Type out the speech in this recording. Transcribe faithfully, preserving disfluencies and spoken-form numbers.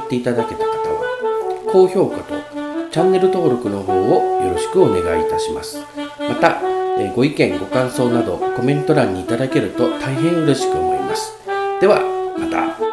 っていただけた方は高評価とチャンネル登録の方をよろしくお願いいたします。またご意見ご感想などコメント欄にいただけると大変嬉しく思います。ではまた。